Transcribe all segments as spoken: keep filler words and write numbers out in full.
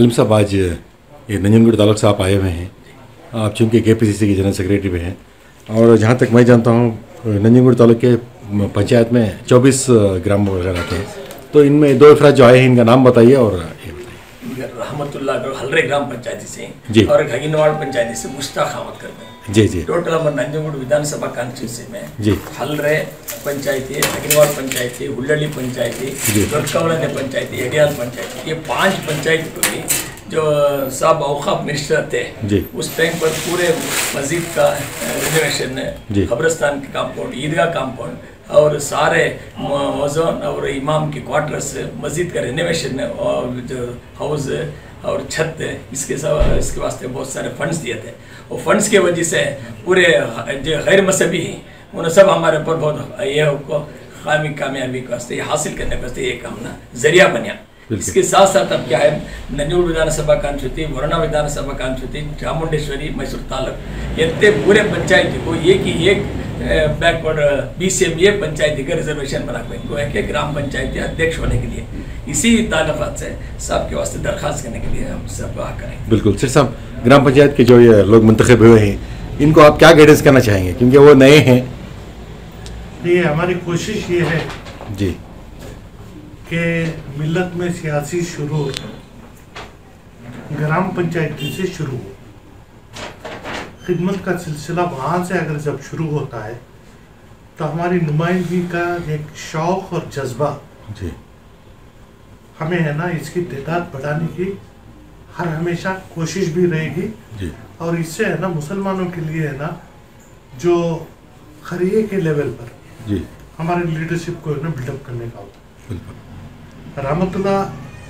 हलीम साहब, आज ये नंजनगुड़ तालुक से आप आए हुए हैं। आप चूँकि के पी सी सी के जनरल सेक्रेटरी भी हैं, और जहाँ तक मैं जानता हूँ नंजनगुड़ तालुक के पंचायत में चौबीस ग्राम वगैरह आते हैं, तो इनमें दो अफराद जो आए हैं इनका नाम बताइए और ये बताइए। रहमतुल्लाह हलरे ग्राम पंचायती से जी, और खगिनवाड़ पंचायती से मुश्ताक अहमद करते हैं जी जी। टोटल हमारे नंजनगुड़ विधानसभा कॉन्स्टिट्यूंसी में जी हलरे पंचायती, खगिनवाड़ पंचायती, हुल्लड़ी पंचायती, दुर्कवलने पंचायती, एडियाल पंचायती, ये पांच पंचायत को भी जो साहब औखाफ मिनिस्टर थे जी, उस टाइम पर पूरे मस्जिद का रिनोवेशन, कब्रस्तान के काम्पाउंड, ईदगाह काम्पाउंड और सारे मौज़ून और इमाम के क्वार्टर्स, मस्जिद का रिनोवेशन और जो हाउस और छत, इसके सब इसके वास्ते बहुत सारे फंड्स दिए थे। और फंड्स के वजह से पूरे जो गैर मजहबी उन्हें सब हमारे ऊपर बहुत ये कामी कामयाबी के वास्ते हासिल करने के वास्ते एक हमने जरिया बना। इसके साथ साथ अब क्या है, नंजनगुड़ विधानसभा कांस्टिट्यूंसी, वरुणा विधानसभा कांस्टिट्यूंसी, चामुंडेश्वरी, मैसूर तालुक, ये पूरे पंचायत को एक ही एक backward B C M A पंचायती का रिजर्वेशन बना हुआ इनको एक एक ग्राम पंचायती अध्यक्ष होने के लिए, इसी ताल्लुकात से सबके वास्ते दरख्वास्त करने के लिए हम सब आ करेंगे। बिल्कुल सर साहब, ग्राम पंचायत के जो ये लोग मुंतखब हुए हैं इनको आप क्या गाइडेंस करना चाहेंगे, क्योंकि वो नए हैं? ये हमारी कोशिश ये है जी कि मिल्लत में सियासी शुरू ग्राम पंचायती से शुरू हो। खिदमत का सिलसिला वहाँ से अगर जब शुरू होता है तो हमारी नुमाइंदगी का एक शौक़ और जज्बा जी हमें है ना, इसकी तादाद बढ़ाने की हर हमेशा कोशिश भी रहेगी जी। और इससे है ना मुसलमानों के लिए है ना, जो खरिये के लेवल पर जी हमारे लीडरशिप को है ना बिल्डअप करने का होता। रहमतुल्लाह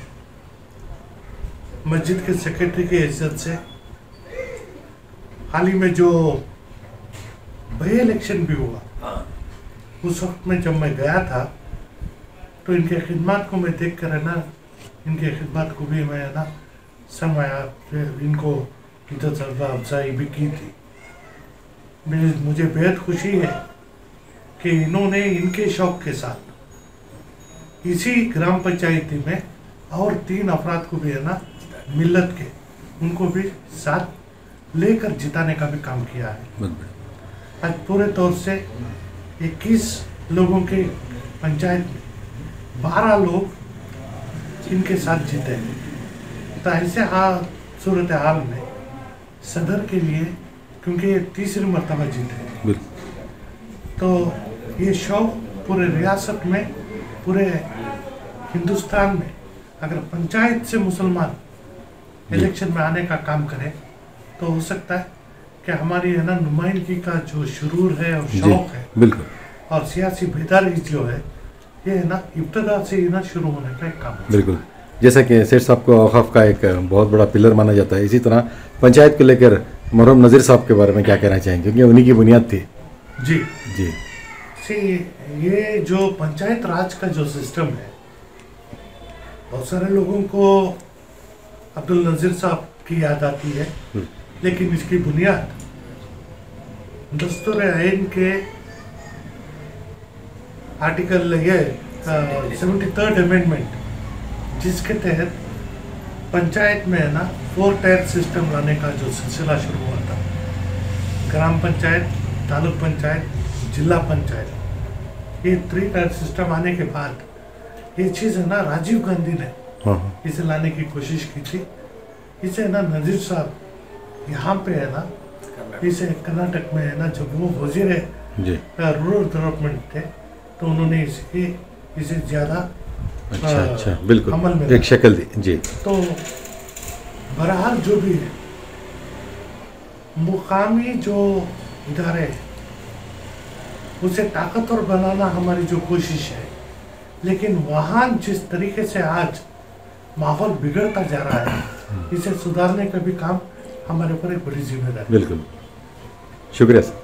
मस्जिद के सेक्रेटरी की इज्जत से हाल ही में जो बाई इलेक्शन भी हुआ, उस वक्त में जब मैं गया था तो इनके खिदमत को मैं देख कर है ना, इनके खिदमत को भी मैं है ना सरमाया, इनको इज्जत अफजाई भी की थी। मुझे बेहद खुशी है कि इन्होंने इनके शौक़ के साथ इसी ग्राम पंचायती में और तीन अफराद को भी है ना मिल्लत के, उनको भी साथ लेकर जिताने का भी काम किया है। आज पूरे तौर से इक्कीस लोगों के पंचायत में बारह लोग इनके साथ जीते हैं। तो ऐसे हाल सूरत हाल में सदर के लिए, क्योंकि ये तीसरी मरतबा जीते हैं, तो ये शौक़ पूरे रियासत में, पूरे हिंदुस्तान में अगर पंचायत से मुसलमान इलेक्शन में आने का काम करें तो हो सकता है कि हमारी है ना नुमाइंदगी का जो शुरूर है और शौक़ है, बिल्कुल, और सियासी बेदारी जो है, ये है ना इब्तदा से ही ना शुरू होने का एक काम है। बिल्कुल, जैसा कि सेठ साहब को औक़ाफ़ का एक बहुत बड़ा पिलर माना जाता है, इसी तरह पंचायत को लेकर मरहूम नज़ीर साहब के बारे में क्या कहना चाहेंगे, क्योंकि उन्हीं की बुनियाद थी। जी जी सी ये जो पंचायत राज का जो सिस्टम है, बहुत सारे लोगों को अब्दुल नज़ीर साहब की याद आती है, लेकिन इसकी बुनियाद दस्तूर आइन के आर्टिकल ये सेवेंटी थर्ड अमेंडमेंट, जिसके तहत पंचायत में है ना फोर टायर सिस्टम लाने का जो सिलसिला शुरू हुआ था, ग्राम पंचायत, तालुक पंचायत, जिला पंचायत, ये थ्री टायर सिस्टम आने के बाद ये चीज़ है ना राजीव गांधी ने इसे लाने की कोशिश की थी। इसे ना नज़ीर साहब यहाँ पे है ना, इसे कर्नाटक में है ना, जब वो वजीर रूरल डेवलपमेंट थे तो उन्होंने इसकी इसे ज़्यादा अच्छा अच्छा बिल्कुल अमल में एक शक्ल दी जी। तो बहरहाल जो भी है, मुकामी जो इदारे हैं उसे ताकतवर बनाना हमारी जो कोशिश है, लेकिन वहाँ जिस तरीके से आज माहौल बिगड़ता जा रहा है, इसे सुधारने का भी काम हमारे ऊपर एक बड़ी जिम्मेदारी। बिल्कुल, शुक्रिया सर।